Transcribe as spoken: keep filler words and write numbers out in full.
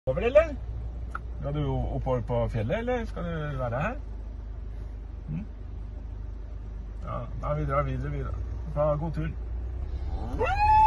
Over, eller? Skal du oppover på fjellet, eller skal du være her? Mm? Ja, da vi drar videre, videre. Ha god tur.